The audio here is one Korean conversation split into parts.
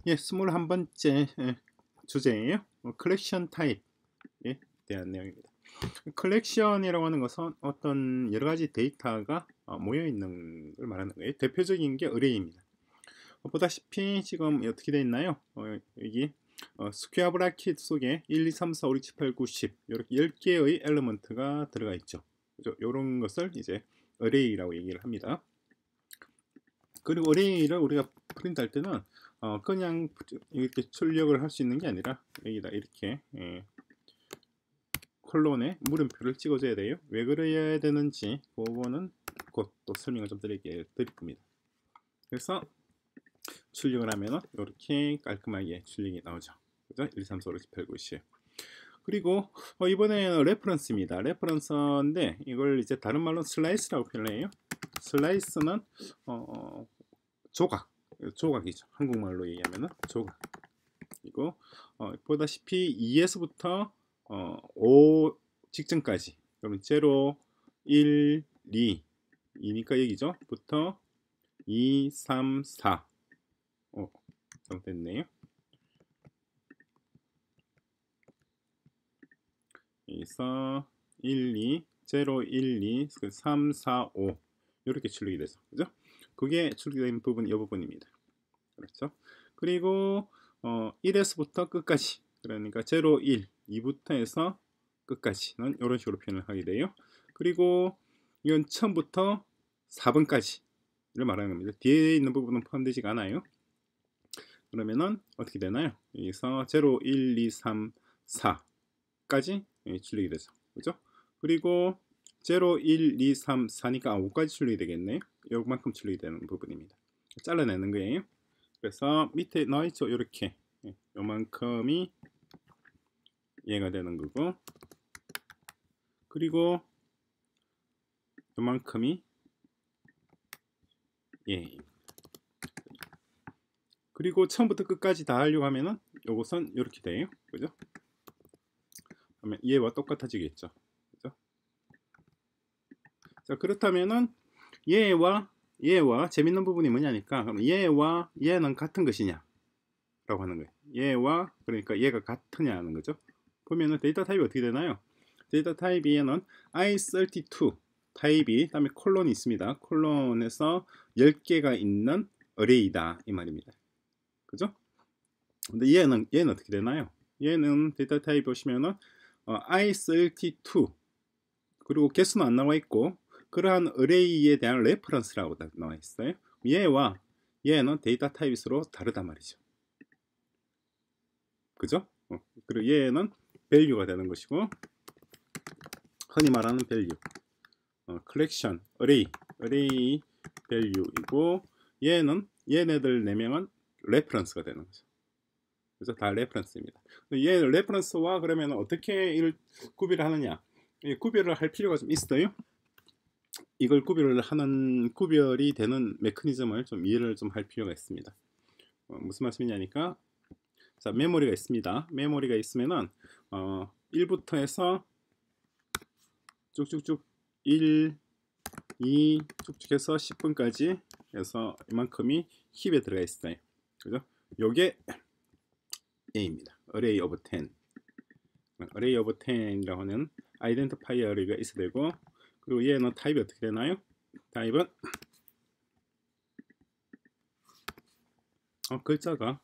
예, 21번째 주제예요. 컬렉션 타입에 대한 내용입니다. 컬렉션이라고 하는 것은 어떤 여러 가지 데이터가 모여 있는 걸 말하는 거예요. 대표적인 게 어레이입니다. 보다시피 지금 어떻게 되어 있나요? 여기 스퀘어 브래킷 속에 1, 2, 3, 4, 5, 6, 7, 8, 9, 10 이렇게 10개의 엘리먼트가 들어가 있죠. 그죠? 이런 것을 이제 어레이라고 얘기를 합니다. 그리고 어레이를 우리가 프린트할 때는 그냥 이렇게 출력을 할 수 있는 게 아니라 여기다 이렇게 콜론에 물음표를 찍어줘야 돼요. 왜 그래야 되는지 그거는 곧 또 설명을 좀 드릴 겁니다. 그래서 출력을 하면은 이렇게 깔끔하게 출력이 나오죠. 그죠? 1, 2, 3, 4, 5, 6, 7, 8, 9, 10. 그리고 이번에는 레퍼런스입니다. 레퍼런스인데 이걸 이제 다른 말로 슬라이스라고 표현해요. 슬라이스는 조각이죠. 한국말로 얘기하면은 조각. 그리고 보다시피 2에서부터 5 직전까지, 그러면 0, 1, 2, 2니까 여기죠. 부터 2, 3, 4. 잘못됐네요. 여기서 1, 2, 0, 1, 2, 3, 4, 5 이렇게 출력이 되죠. 그죠? 그게 출력된 부분, 이 부분입니다. 그렇죠? 그리고 1에서부터 끝까지, 그러니까 0, 1, 2부터 해서 끝까지는 이런 식으로 표현을 하게 돼요. 그리고 이건 처음부터 4번까지를 말하는 겁니다. 뒤에 있는 부분은 포함되지가 않아요. 그러면은 어떻게 되나요? 여기서 0, 1, 2, 3, 4까지 출력이 되죠. 그죠? 그리고 0, 1, 2, 3, 4니까 5까지 출력이 되겠네요. 요만큼 출력이 되는 부분입니다. 잘라내는 거예요. 그래서 밑에 나와있죠. 이렇게 요만큼이 얘가 되는 거고, 그리고 요만큼이 예. 그리고 처음부터 끝까지 다 하려고 하면은 요것은 이렇게 돼요. 그죠? 그러면 얘와 똑같아지겠죠. 그죠? 자, 그렇다면은 얘와 재밌는 부분이 뭐냐니까, 그럼 얘와 얘는 같은 것이냐 라고 하는 거예요. 얘와, 그러니까 얘가 같으냐 하는 거죠. 보면은 데이터 타입이 어떻게 되나요? 데이터 타입에는 i32 타입이, 다음에 콜론이 있습니다. 콜론에서 10개가 있는 어레이다 이 말입니다. 그죠? 근데 얘는 어떻게 되나요? 얘는 데이터 타입 보시면은 i32 그리고 개수는 안 나와 있고 그러한 어레이에 대한 레퍼런스라고 나와 있어요. 얘와 얘는 데이터 타입이 서로 다르단 말이죠. 그죠? 그리고 얘는 밸류가 되는 것이고, 흔히 말하는 밸류, 컬렉션, 어레이 밸류이고, 얘네들 4명은 레퍼런스가 되는 거죠. 그래서 다 레퍼런스입니다. 얘 레퍼런스와 그러면 어떻게 이를 구별을 하느냐? 구별을 할 필요가 좀 있어요. 이걸 구별이 되는 메커니즘을 좀 이해를 좀 할 필요가 있습니다. 무슨 말씀이냐니까, 자, 메모리가 있습니다. 메모리가 있으면은 1부터 해서 쭉쭉쭉 1, 2 쭉쭉 해서 10분까지 해서 이만큼이 힙에 들어가 있어요. 그죠? 요게 A입니다. Array of 10. Array of 10이라고 하는 아이덴티파이어 어레이가 있어야 되고, 그리고 얘는 타입이 어떻게 되나요? 타입은 글자가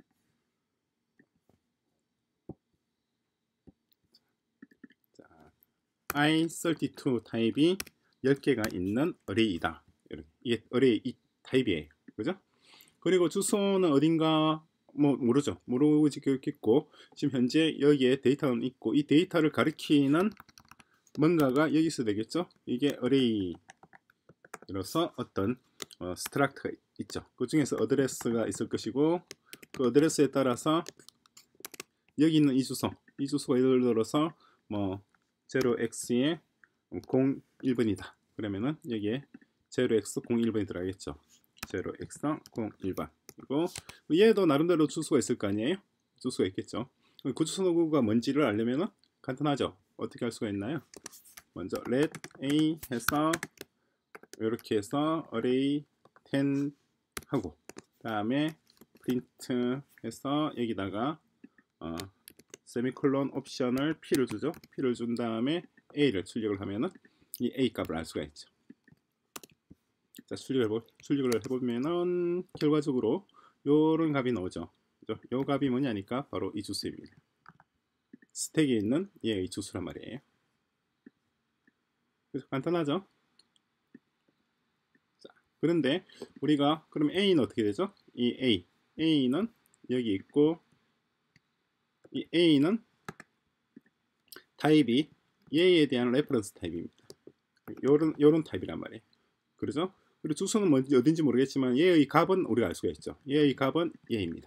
i32 타입이 10개가 있는 어레이다. 이게 어레이 이 타입이에요. 그죠? 그리고 주소는 어딘가 모르죠. 모르겠고, 지금 현재 여기에 데이터는 있고, 이 데이터를 가리키는 뭔가가 여기 있어야 되겠죠. 이게 어레이로서 어떤 스트럭트가 있죠. 그 중에서 어드레스가 있을 것이고, 그 어드레스에 따라서 여기 있는 이 주소가 예를 들어서 0x에 01번이다. 그러면은 여기에 0x01번이 들어가겠죠. 0x01번. 그리고 얘도 나름대로 주소가 있을 거 아니에요? 주소가 있겠죠. 그 주소가 뭔지를 알려면은 간단하죠. 어떻게 할 수가 있나요? 먼저 let a 해서 이렇게 해서 array 10 하고, 다음에 프린트 해서 여기다가 세미콜론 옵션을 P를 주죠. P를 준 다음에 A를 출력을 하면은 이 A 값을 알 수가 있죠. 자, 출력을 해보면은 결과적으로 요런 값이 나오죠. 그죠? 요 값이 뭐냐니까 바로 이 주수입니다. 스택에 있는 얘의 주수란 말이에요. 그래서 간단하죠? 자, 그런데 우리가 그럼 A는 어떻게 되죠? 이 A는 여기 있고 이 A는 타입이 얘에 대한 레퍼런스 타입입니다. 요런 타입이란 말이에요. 그러죠? 그리고 주소는 어딘지 모르겠지만 얘의 값은 우리가 알 수가 있죠. 얘의 값은 얘입니다.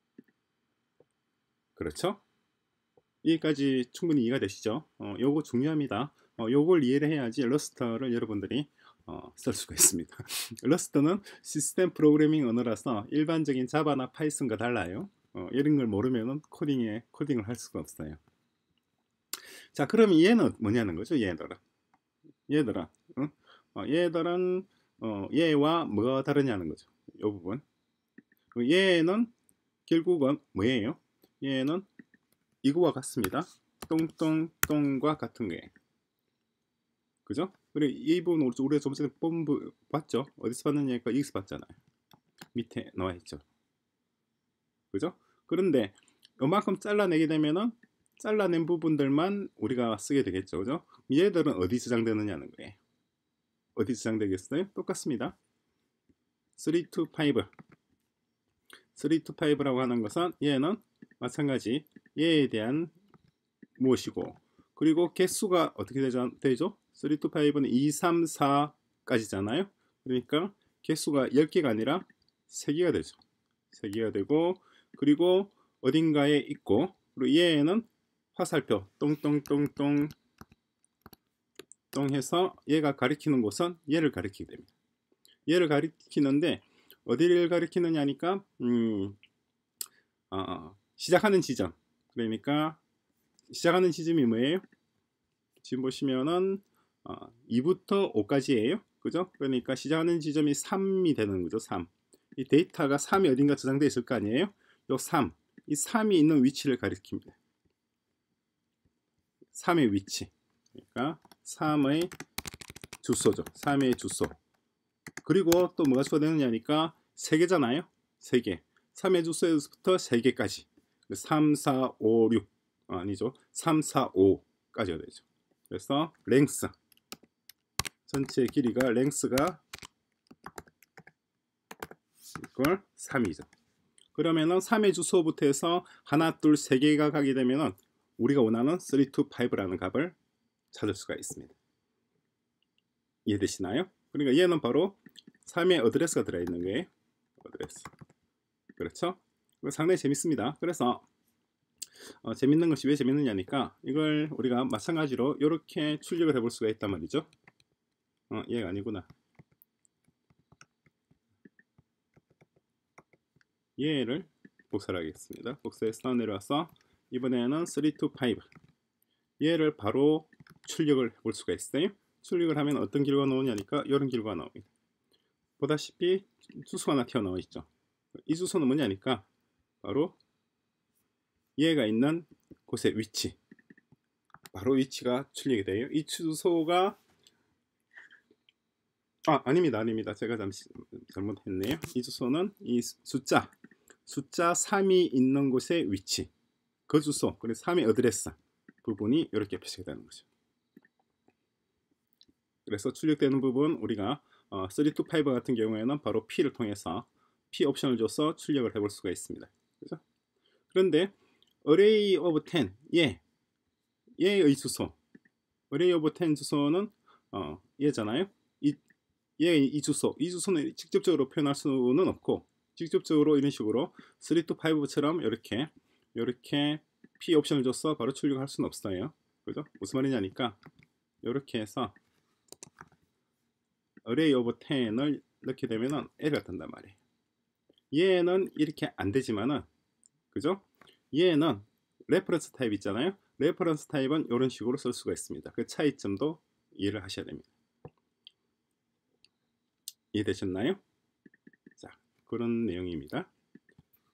그렇죠? 여기까지 충분히 이해가 되시죠? 요거 중요합니다. 요걸 이해를 해야지 러스트를 여러분들이 쓸 수가 있습니다. 러스트는 시스템 프로그래밍 언어라서 일반적인 자바나 파이썬과 달라요. 이런 걸 모르면 코딩을 할 수가 없어요. 자, 그럼 얘는 뭐냐는 거죠? 얘들은 응? 얘들은 얘와 뭐가 다르냐는 거죠. 이 부분. 얘는 결국은 뭐예요? 얘는 이거와 같습니다. 똥똥똥과 같은 거예요. 그죠? 그리고 이 부분 우리가 좀 전에 봤죠? 어디서 봤느냐니까 여기서 봤잖아요. 밑에 나와 있죠. 그죠? 그런데 이만큼 잘라내게 되면은 잘라낸 부분들만 우리가 쓰게 되겠죠. 그죠? 얘들은 어디 저장되느냐는 거예요. 어디 저장되겠어요? 똑같습니다. 3 to 5. 3 to 5라고 하는 것은 얘는 마찬가지 얘에 대한 무엇이고, 그리고 개수가 어떻게 되죠? 3 to 5는 2, 3, 4까지잖아요. 그러니까 개수가 10개가 아니라 3개가 되죠. 3개가 되고, 그리고 어딘가에 있고, 그리고 얘는 화살표 똥똥똥똥 해서 얘가 가리키는 곳은 얘를 가리키게 됩니다. 얘를 가리키는데 어디를 가리키느냐니까 시작하는 지점. 그러니까 시작하는 지점이 뭐예요? 지금 보시면은 2부터 5까지예요. 그죠? 그러니까 시작하는 지점이 3이 되는 거죠. 3. 이 데이터가 3이 어딘가 저장되어 있을 거 아니에요? 요 3. 이 3이 있는 위치를 가리킵니다. 3의 위치. 그러니까 3의 주소죠. 3의 주소. 그리고 또 뭐가 추가되느냐니까 3개잖아요. 3개. 3의 주소에서부터 3개까지. 3, 4, 5, 6. 아니죠. 3, 4, 5까지가 되죠. 그래서 랭스. 전체 길이가 랭스가 이걸 3이죠. 그러면은 3의 주소부터 해서 하나, 둘, 3개가 가게 되면은 우리가 원하는 3 to 5라는 값을 찾을 수가 있습니다. 이해되시나요? 그러니까 얘는 바로 3의 어드레스가 들어있는 거예요. 어드레스. 그렇죠? 상당히 재밌습니다. 그래서 재밌는 것이 왜 재밌느냐니까 이걸 우리가 마찬가지로 이렇게 출력을 해볼 수가 있단 말이죠. 얘가 아니구나. 얘를 복사를 하겠습니다. 복사해서 내려와서 이번에는 3 to 5 얘를 바로 출력을 해볼 수가 있어요. 출력을 하면 어떤 결과가 나오냐니까 이런 결과가 나옵니다. 보다시피 주소가 하나 튀어나와 있죠. 이 주소는 뭐냐니까 바로 얘가 있는 곳의 위치, 바로 위치가 출력이 돼요. 이 주소가 아닙니다. 제가 잠시 잘못했네요. 이 주소는 이 숫자 3이 있는 곳의 위치, 그 주소, 그래서 3의 어드레스 부분이 이렇게 표시가 되는 거죠. 그래서 출력되는 부분 우리가 3 to 5 같은 경우에는 바로 P를 통해서 P 옵션을 줘서 출력을 해볼 수가 있습니다. 그죠? 그런데 array of 10 얘의 주소, array of 10 주소는 얘잖아요. 이 주소는 직접적으로 표현할 수는 없고, 직접적으로 이런 식으로 3 to 5처럼 이렇게 P 옵션을 줘서 바로 출력할 수는 없어요. 그죠? 무슨 말이냐니까 이렇게 해서 array of 10을 넣게 되면은 L가 뜬단 말이에요. 얘는 이렇게 안 되지만은, 그죠? 얘는 레퍼런스 타입 있잖아요. 레퍼런스 타입은 이런 식으로 쓸 수가 있습니다. 그 차이점도 이해를 하셔야 됩니다. 이해되셨나요? 자, 그런 내용입니다.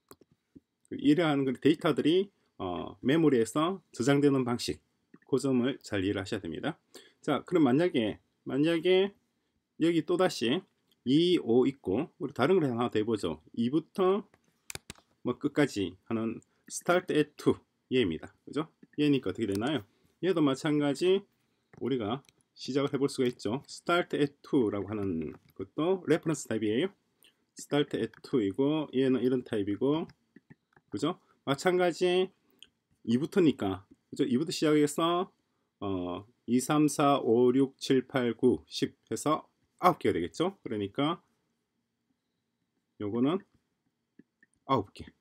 이러한 데이터들이 메모리에서 저장되는 방식, 그 점을 잘 이해를 하셔야 됩니다. 자, 그럼 만약에 여기 또다시 2, 5 있고, 우리 다른 걸 하나 더 해보죠. 2부터 뭐 끝까지 하는 start at 2 얘입니다. 그죠? 얘니까 어떻게 되나요? 얘도 마찬가지 우리가 시작을 해볼 수가 있죠. start at 2라고 하는 것도 레퍼런스 타입이에요. start at 2이고 얘는 이런 타입이고, 그죠? 마찬가지 2부터니까, 그죠? 2부터 시작해서 2, 3, 4, 5, 6, 7, 8, 9, 10 해서 9개가 되겠죠? 그러니까 요거는 9개가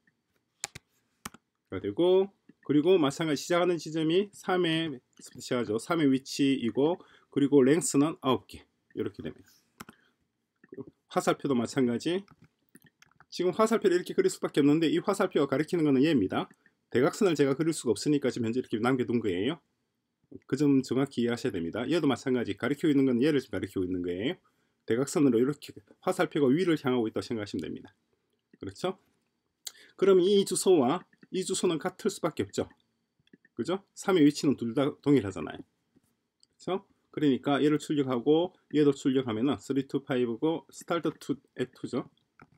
되고, 그리고 마찬가지 시작하는 지점이 3의 시작하죠. 3의 위치이고, 그리고 랭스는 9개 이렇게 됩니다. 화살표도 마찬가지. 지금 화살표를 이렇게 그릴 수밖에 없는데 이 화살표가 가리키는 것은 얘입니다. 대각선을 제가 그릴 수가 없으니까 지금 현재 이렇게 남겨둔 거예요. 그 점 정확히 이해하셔야 됩니다. 얘도 마찬가지 가리키고 있는 건 얘를 지금 가리키고 있는 거예요. 대각선으로 이렇게 화살표가 위를 향하고 있다고 생각하시면 됩니다. 그렇죠? 그럼 이 주소와 이 주소는 같을 수밖에 없죠. 그죠? 3의 위치는 둘 다 동일하잖아요. 그렇죠? 그러니까 얘를 출력하고 얘도 출력하면은 3, 2, 5고 start to at 2죠.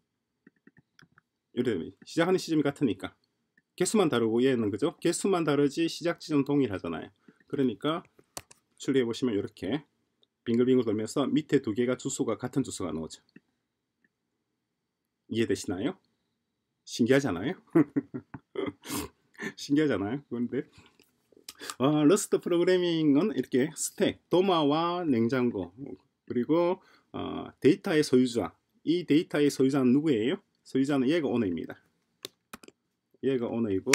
이래 시작하는 시점이 같으니까 개수만 다르고 얘는 그죠? 개수만 다르지 시작 지점 동일하잖아요. 그러니까 출력해 보시면 이렇게 빙글빙글 돌면서 밑에 두 개가 주소가 같은 주소가 나오죠. 이해되시나요? 신기하잖아요? 신기하잖아요. 그런데 러스트 프로그래밍은 이렇게 스택, 도마와 냉장고, 그리고 데이터의 소유자. 이 데이터의 소유자는 누구예요? 소유자는 얘가 오너입니다. 얘가 오너이고,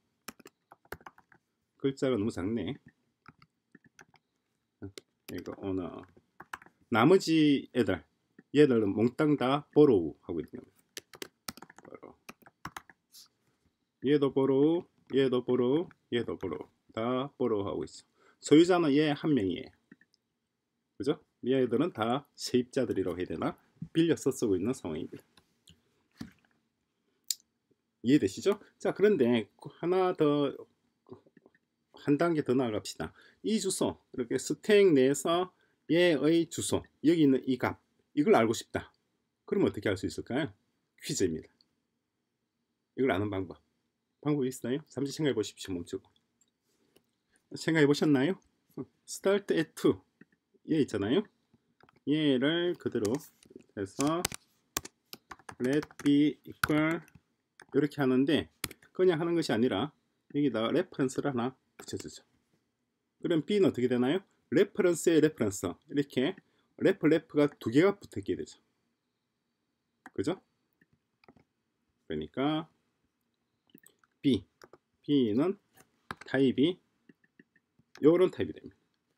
글자가 너무 작네. 얘가 오너. 나머지 얘들은 몽땅 다 borrow 하고 있는 겁니다. 얘도 borrow, 얘도 borrow, 얘도 borrow. 다 borrow 하고 있어. 소유자는 얘 한 명이에요. 그죠? 얘들은 다 세입자들이라고 해야 되나? 빌려서 쓰고 있는 상황입니다. 이해되시죠? 자, 그런데 하나 더, 한 단계 더 나아갑시다. 이 주소, 이렇게 스택 내에서 얘의 주소, 여기 있는 이 값, 이걸 알고 싶다. 그럼 어떻게 할 수 있을까요? 퀴즈입니다. 이걸 아는 방법이 있어요? 잠시 생각해 보십시오. 멈추고 생각해 보셨나요? start at 2 얘 있잖아요. 얘를 그대로 해서 let b equal 이렇게 하는데, 그냥 하는 것이 아니라 여기다가 레퍼런스를 하나 붙여주죠. 그럼 b는 어떻게 되나요? 레퍼런스에 레퍼런스, 이렇게 레프가 두 개가 붙어있게 되죠. 그죠? 그러니까 b는 타입이 요런 타입이 됩니다.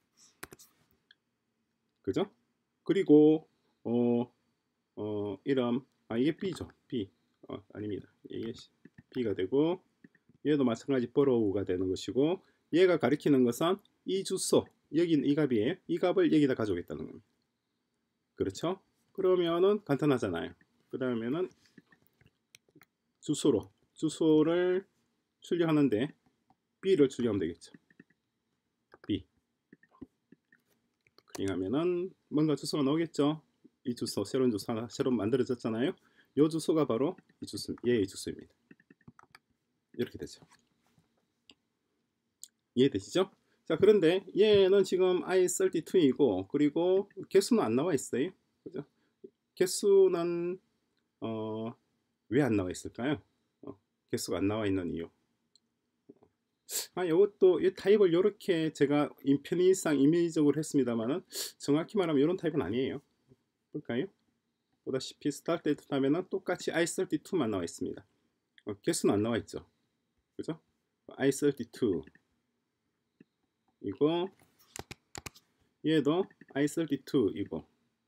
그죠? 그리고 이름, 이게 b죠. b 아닙니다. 이게 b가 되고, 얘도 마찬가지 borrow가 되는 것이고, 얘가 가리키는 것은 이 주소, 여기는 이 값이에요. 이 값을 여기다 가져오겠다는 겁니다. 그렇죠? 그러면은 간단하잖아요. 그러면은 주소를 출력하는데 b를 출력하면 되겠죠. b 클릭하면은 뭔가 주소가 나오겠죠. 이 주소, 새로운 주소 하나 새로 만들어졌잖아요. 이 주소가 바로 이 주소, 얘의 주소입니다. 이렇게 되죠. 이해되시죠? 자, 그런데 얘는 지금 i32이고, 그리고 개수는 안 나와 있어요. 그죠? 개수는 왜 안 나와 있을까요? 개수가 안 나와 있는 이유. 이것도 이 타입을 이렇게 제가 편의상 임의적으로 했습니다만은, 정확히 말하면 이런 타입은 아니에요. 볼까요? 보다시피 start date 하면은 똑같이 i32만 나와 있습니다. 개수는 안 나와 있죠. 그죠? i32 이거, 얘도 i32이고,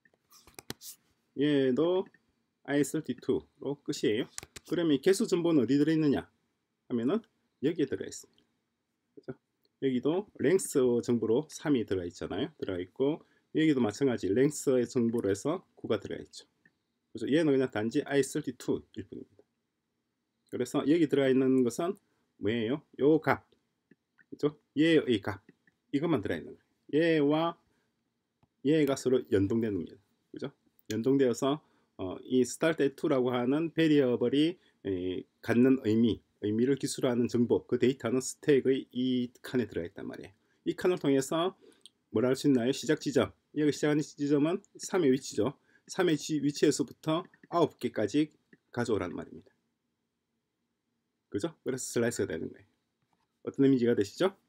얘도 i32로 끝이에요. 그러면 개수 정보는 어디 들어있느냐 하면은 여기에 들어있습니다. 그죠? 여기도 length 정보로 3이 들어있잖아요. 들어있고, 여기도 마찬가지 length의 정보로 해서 9가 들어있죠. 그죠? 얘는 그냥 단지 i32일 뿐입니다. 그래서 여기 들어가 있는 것은 뭐예요? 요 값, 그죠? 얘의 값, 이것만 들어 있는 거예요. 얘와 얘가 서로 연동되는 겁니다. 그죠? 연동되어서 이 start@2라고 하는 베리어블이 갖는 의미를 기술하는 정보, 그 데이터는 스택의 이 칸에 들어가 있단 말이에요. 이 칸을 통해서 뭘 할 수 있나요? 시작 지점, 여기 시작하는 지점은 3의 위치죠. 3의 위치에서부터 9개까지 가져오라는 말입니다. 그죠? 그래서 슬라이스가 되는 거예요. 어떤 의미가 되시죠?